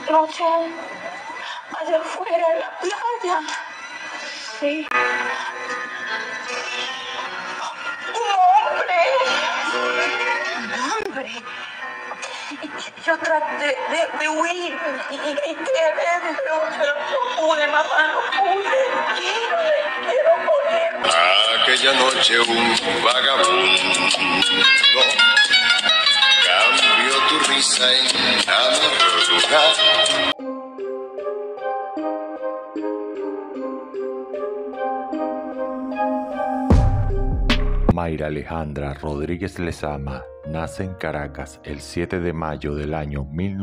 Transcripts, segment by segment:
noche allá afuera en la playa. Sí. Un hombre. Yo traté de huir y quedé, pero no pude, mamá, no pude. Quiero morir. Aquella noche un vagabundo cambió tu risa en amargura. Mayra Alejandra Rodríguez Lezama nace en Caracas el 7 de mayo del año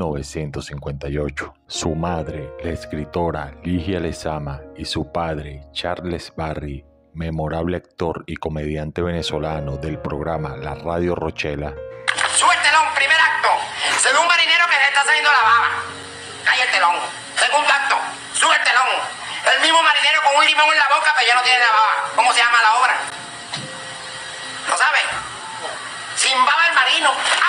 1958. Su madre, la escritora Ligia Lezama, y su padre, Charles Barry, memorable actor y comediante venezolano del programa La Radio Rochela. Sube el telón, primer acto. Se ve un marinero que le está saliendo la baba. Cae el telón. Segundo acto. Sube el telón. El mismo marinero con un limón en la boca, pero ya no tiene la baba. ¿Cómo se llama la obra? ¿No saben? Sin baba el marino.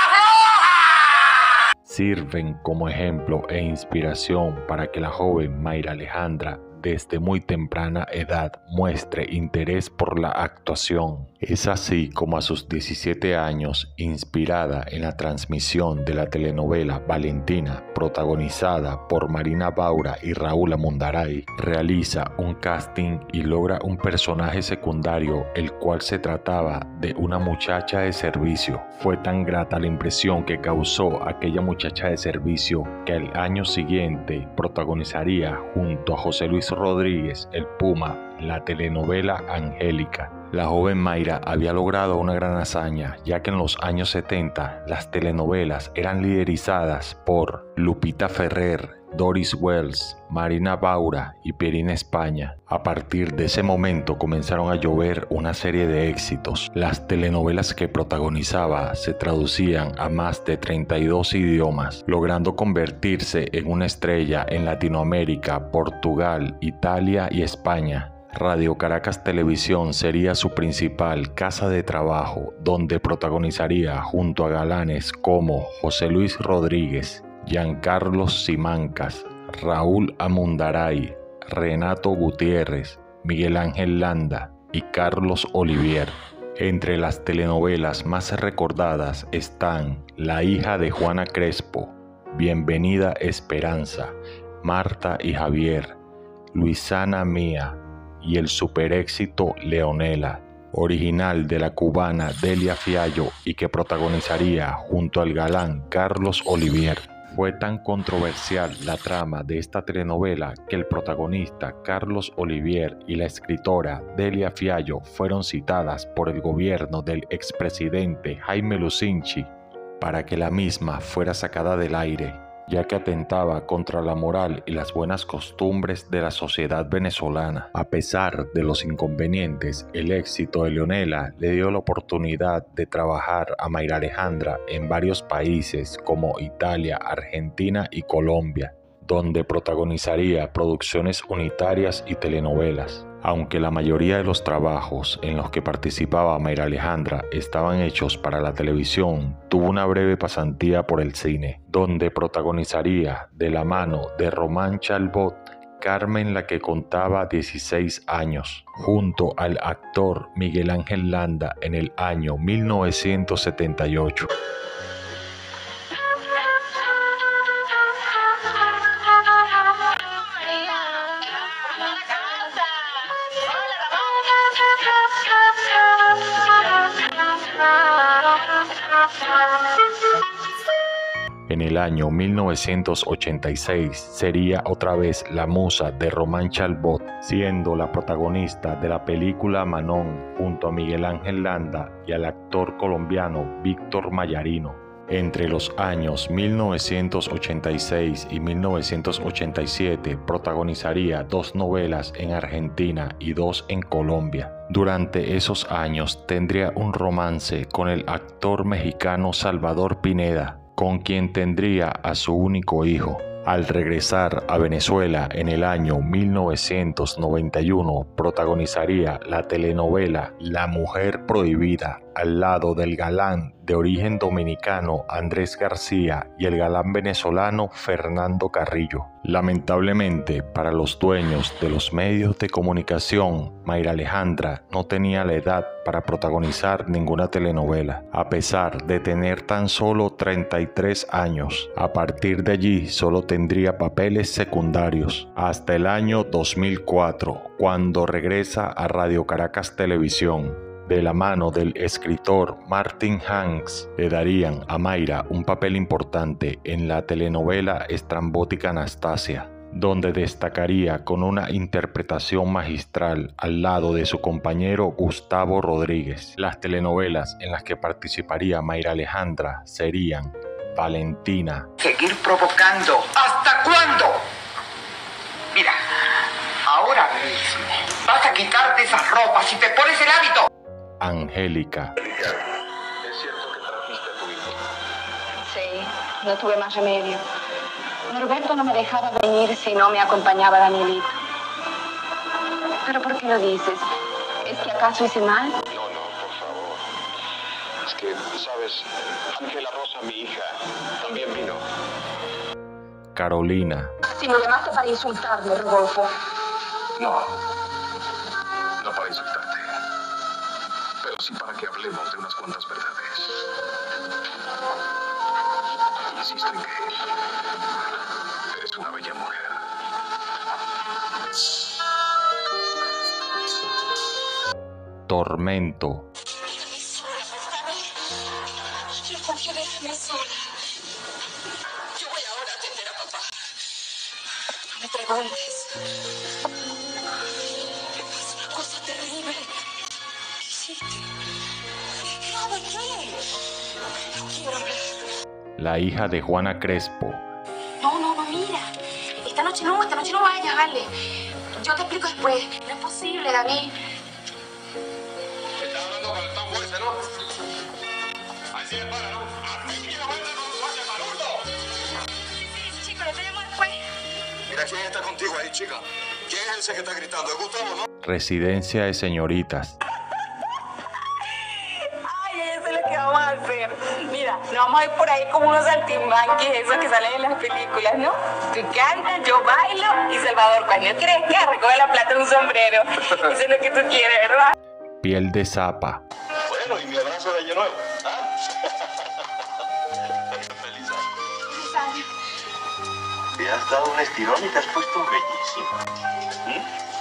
¡Afloja! Sirven como ejemplo e inspiración para que la joven Mayra Alejandra desde muy temprana edad muestre interés por la actuación. Es así como a sus 17 años, inspirada en la transmisión de la telenovela Valentina, protagonizada por Marina Baura y Raúl Amundaray, realiza un casting y logra un personaje secundario, el cual se trataba de una muchacha de servicio. Fue tan grata la impresión que causó aquella muchacha de servicio que al año siguiente protagonizaría junto a José Luis Rodríguez, el Puma, la telenovela Angélica. La joven Mayra había logrado una gran hazaña, ya que en los años 70 las telenovelas eran liderizadas por Lupita Ferrer, Doris Wells, Marina Baura y Pierina España. A partir de ese momento comenzaron a llover una serie de éxitos. Las telenovelas que protagonizaba se traducían a más de 32 idiomas, logrando convertirse en una estrella en Latinoamérica, Portugal, Italia y España. Radio Caracas Televisión sería su principal casa de trabajo, donde protagonizaría junto a galanes como José Luis Rodríguez, Giancarlo Simancas, Raúl Amundaray, Renato Gutiérrez, Miguel Ángel Landa y Carlos Olivier. Entre las telenovelas más recordadas están La hija de Juana Crespo, Bienvenida Esperanza, Marta y Javier, Luisana Mía y el superéxito Leonela, original de la cubana Delia Fiallo y que protagonizaría junto al galán Carlos Olivier. Fue tan controversial la trama de esta telenovela que el protagonista Carlos Olivier y la escritora Delia Fiallo fueron citadas por el gobierno del expresidente Jaime Lucinchi para que la misma fuera sacada del aire, ya que atentaba contra la moral y las buenas costumbres de la sociedad venezolana. A pesar de los inconvenientes, el éxito de Leonela le dio la oportunidad de trabajar a Mayra Alejandra en varios países como Italia, Argentina y Colombia, donde protagonizaría producciones unitarias y telenovelas. Aunque la mayoría de los trabajos en los que participaba Mayra Alejandra estaban hechos para la televisión, tuvo una breve pasantía por el cine, donde protagonizaría de la mano de Román Chalbaud, Carmen la que contaba 16 años, junto al actor Miguel Ángel Landa en el año 1978. En el año 1986 sería otra vez la musa de Román Chalbaud, siendo la protagonista de la película Manon junto a Miguel Ángel Landa y al actor colombiano Víctor Mayarino. Entre los años 1986 y 1987 protagonizaría 2 novelas en Argentina y 2 en Colombia. Durante esos años tendría un romance con el actor mexicano Salvador Pineda, con quien tendría a su único hijo. Al regresar a Venezuela en el año 1991, protagonizaría la telenovela La Mujer Prohibida, al lado del galán de origen dominicano Andrés García y el galán venezolano Fernando Carrillo. Lamentablemente, para los dueños de los medios de comunicación, Mayra Alejandra no tenía la edad para protagonizar ninguna telenovela, a pesar de tener tan solo 33 años. A partir de allí solo tendría papeles secundarios, hasta el año 2004, cuando regresa a Radio Caracas Televisión. De la mano del escritor Martin Hanks, le darían a Mayra un papel importante en la telenovela Estrambótica Anastasia, donde destacaría con una interpretación magistral al lado de su compañero Gustavo Rodríguez. Las telenovelas en las que participaría Mayra Alejandra serían Valentina. Seguir provocando. ¿Hasta cuándo? Mira, ahora mismo vas a quitarte esas ropas y te pones el hábito. Angélica. ¿Es cierto que trajiste a tu hijo? Sí, no tuve más remedio. Norberto no me dejaba venir si no me acompañaba Danielito. ¿Pero por qué lo dices? ¿Es que acaso hice mal? No, por favor. Es que, ¿sabes? Ángela Rosa, mi hija, también vino. Carolina. Si me llamaste para insultarme, Rodolfo. No para insultarte, pero sí para que hablemos de unas cuantas verdades. Insisto en que eres una bella mujer. Tormento. Déjame sola, por favor. Déjame sola. Yo voy ahora a atender a papá. No me preguntes. Me pasa una cosa terrible. ¿Qué hiciste? ¿De qué? No quiero hablar. La hija de Juana Crespo. No, mira. Esta noche no vayas, vale. Yo te explico después. No es posible, David. Estás hablando con el tambo ese, ¿no? Así es para, ¿no? Así que no vaya con tu guardia palurdo. Sí, chico, yo te llamo después. Mira, ¿quién está contigo ahí, chica? ¿Quién es ese que está gritando? ¿Es Gustavo, no? Residencia de señoritas. Ay, eso es lo que vamos a hacer. Mira, nos vamos a ir por ahí como unos saltimbanquis, esos que salen en las películas, ¿no? Tú cantas, yo bailo y Salvador, cuando crezca, recoge la plata en un sombrero. Eso es lo que tú quieres, ¿verdad? Piel de zapa. Bueno, y mi abrazo de año nuevo. ¿Ah? Feliz año. Te has dado un estirón y te has puesto bellísima.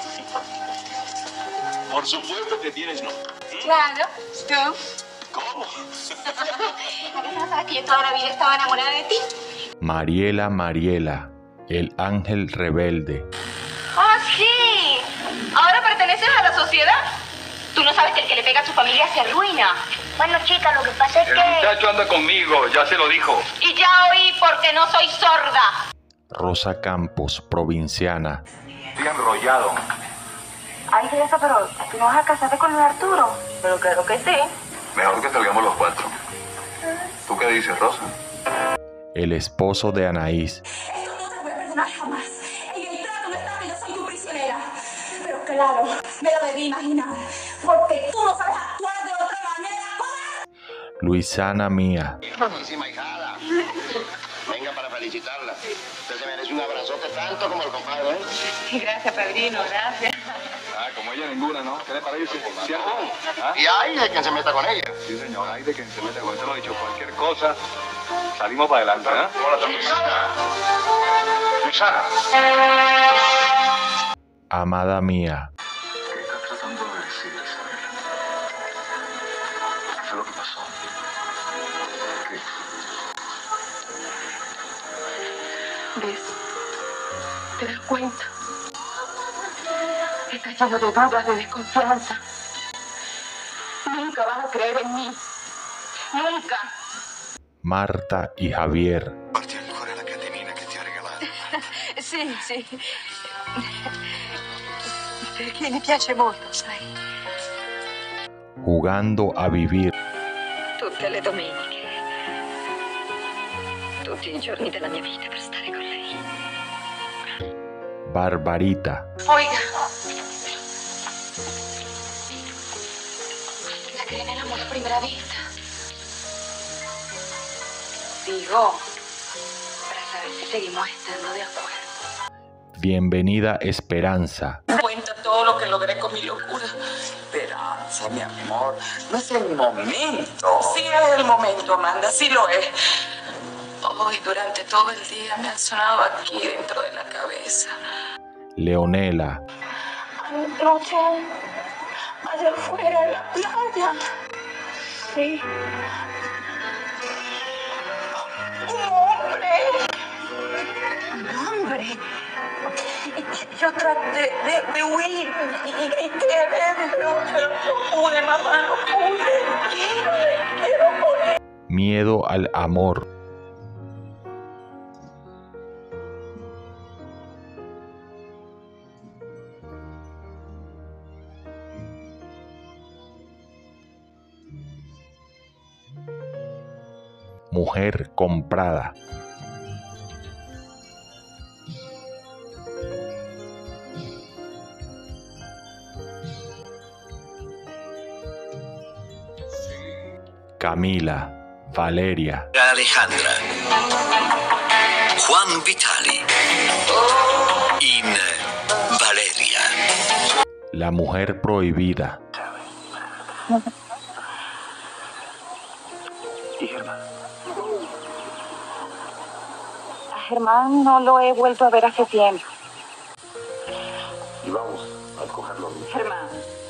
Por supuesto que tienes no. Claro, tú. ¿Cómo? ¿Acaso no sabes que yo toda la vida estaba enamorada de ti? Mariela, el ángel rebelde. ¡Ah, sí! ¿Ahora perteneces a la sociedad? Tú no sabes que el que le pega a su familia se arruina. Bueno, chica, lo que pasa es El muchacho anda conmigo, ya se lo dijo. Y ya oí porque no soy sorda. Rosa Campos, provinciana. Estoy enrollado. Ay, eso, pero tú no vas a casarte con el Arturo. Pero claro que sí. Mejor que salgamos los cuatro. ¿Tú qué dices, Rosa? El esposo de Anaís. Esto no te lo voy a perdonar jamás. En el trato no está que yo soy tu prisionera. Pero claro, me lo debí imaginar. Porque tú no sabes actuar de otra manera. Luisana mía. Buenísima hijada. Venga para felicitarla. Usted se merece un abrazote tanto como el compadre, ¿eh? Gracias, padrino, gracias. Ah, como ella ninguna, ¿no? ¿Qué le parece? ¿Cierto? ¿Ah? Y hay de quien se meta con ella. Sí, señor, hay de quien se mete con esto, lo he dicho. Cualquier cosa, salimos para adelante, ¿eh? Luisana. Amada mía. ¿Qué estás tratando de decir, Isabel? ¿Qué fue lo que pasó? ¿Qué? ¿Ves? ¿Te das cuenta? Estás lleno de dudas, de desconfianza. Nunca vas a creer en mí. Nunca. Marta y Javier. Guardi ancora la catenina che ti ha regalato. Sì. Perché mi piace molto, sai. Jugando a vivir. Tutte le domeniche. Tutti i giorni della mia vita per stare con lei. Barbarita. Oiga. La que en el amor primero. Bravita. Digo, para saber si seguimos estando de acuerdo. Bienvenida Esperanza. Cuenta todo lo que logré con mi locura. Esperanza, mi amor, no es el momento. Sí es el momento, Amanda, sí lo es. Hoy durante todo el día me han sonado aquí dentro de la cabeza. Leonela. Anoche, allá afuera en la playa. Sí. Un hombre. Yo traté de huir y grité, pero no pude, mamá, no pude. Quiero morir. Miedo al amor. Mujer comprada. Camila, Valeria. Alejandra, Juan Vitali, in Valeria. La mujer prohibida. ¿Y Germán? A Germán no lo he vuelto a ver hace tiempo. Y vamos a cogerlo. Germán.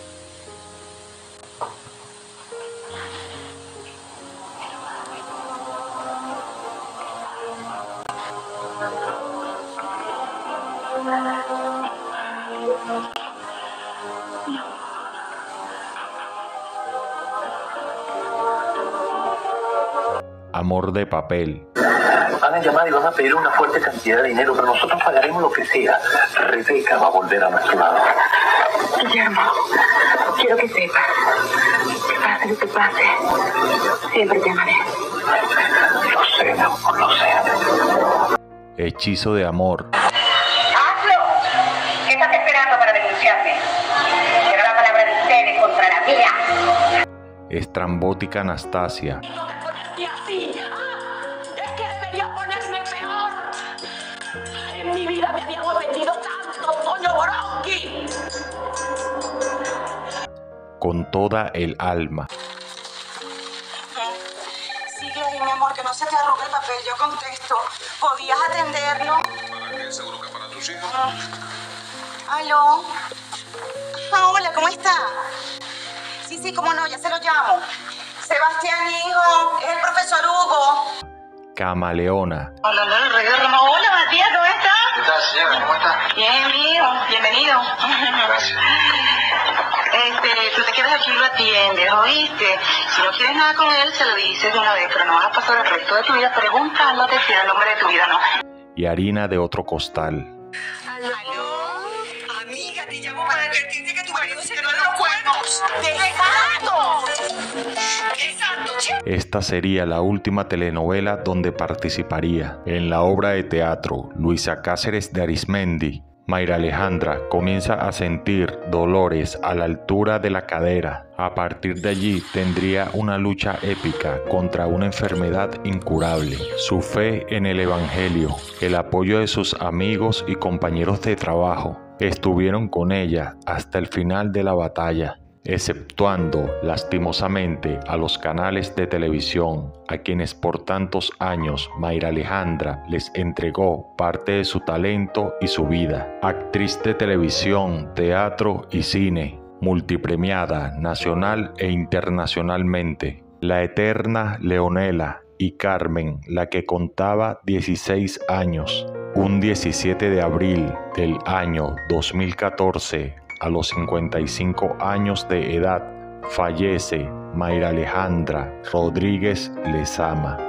Amor de papel. Van a llamar y van a pedir una fuerte cantidad de dinero, pero nosotros pagaremos lo que sea. Rebeca va a volver a nuestro lado. Guillermo, quiero que sepas que pase lo que pase, siempre te amaré. Lo sé, mi amor, lo sé. Hechizo de amor. ¡Hazlo! ¿Qué estás esperando para denunciarme? Será la palabra de ustedes contra la mía. Estrambótica Anastasia. Y así, es que debería ponerme peor. En mi vida me habían ofendido tanto, coño bronqui. Con toda el alma. Sigue ahí, mi amor, que no se te arrugue el papel, yo contesto. ¿Podías atenderlo? ¿Seguro que para tus hijos? ¿Aló? Ah, hola, ¿cómo está? Sí, cómo no, ya se lo llamo. Sebastián, hijo, es el profesor Hugo. Camaleona. Hola, hola, Matías, ¿cómo estás? ¿Qué tal, señora? ¿Cómo está? Bien, hijo, bienvenido. Gracias. Tú te quedas aquí y lo atiendes, ¿oíste? Si no quieres nada con él, se lo dices de una vez, pero no vas a pasar el resto de tu vida preguntándote si era el hombre de tu vida, ¿no? Y harina de otro costal. ¿Aló? Amiga, te llamo para advertirte que tu marido se quedó en los cuernos. ¡Exacto! ¡Exacto! Esta sería la última telenovela donde participaría. En la obra de teatro Luisa Cáceres de Arismendi, Mayra Alejandra comienza a sentir dolores a la altura de la cadera. A partir de allí tendría una lucha épica contra una enfermedad incurable. Su fe en el Evangelio, el apoyo de sus amigos y compañeros de trabajo estuvieron con ella hasta el final de la batalla, exceptuando lastimosamente a los canales de televisión, a quienes por tantos años Mayra Alejandra les entregó parte de su talento y su vida. Actriz de televisión, teatro y cine, multipremiada nacional e internacionalmente. La eterna Leonela y Carmen, la que contaba 16 años. Un 17 de abril del año 2014, a los 55 años de edad, fallece Mayra Alejandra Rodríguez Lezama.